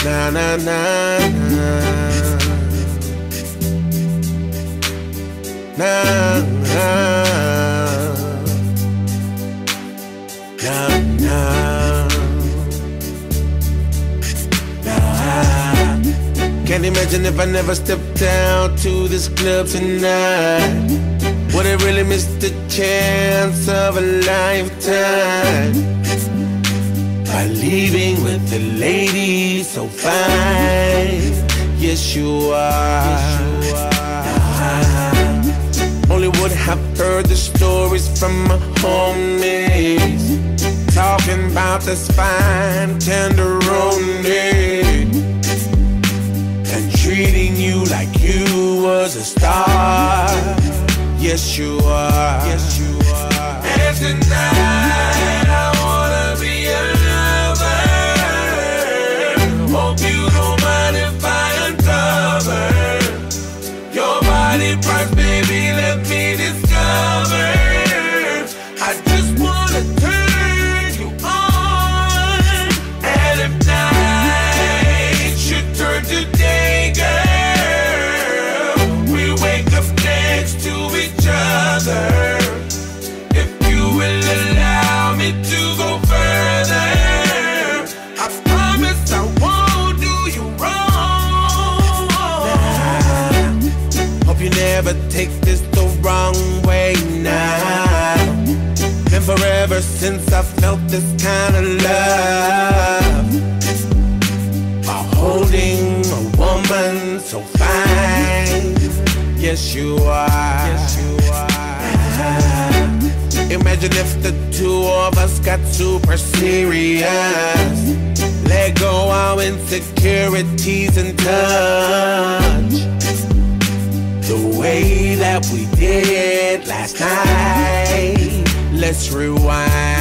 na na na na na na. Can't imagine if I never stepped down to this club tonight. Would have really missed the chance of a lifetime by leaving with a lady so fine. Yes, you are. Only would have heard the stories from my homies, talking about this fine tenderoni and treating you like you was a star. Yes, you are. Yes, you are. And tonight I wanna be a lover. Hope you don't mind if I uncover your body parts, baby. Let me discover. I just wanna turn you on, and if night should turn to day, girl, we wake up next to each other. If you will allow me to go further, I promise I won't do you wrong. Hope you never take this the wrong way now. Been forever since I felt this kind of love, while holding a woman so fine. Yes, you are. Yes, you are. Imagine if the two of us got super serious, let go our insecurities and touch the way that we did last night. Let's rewind.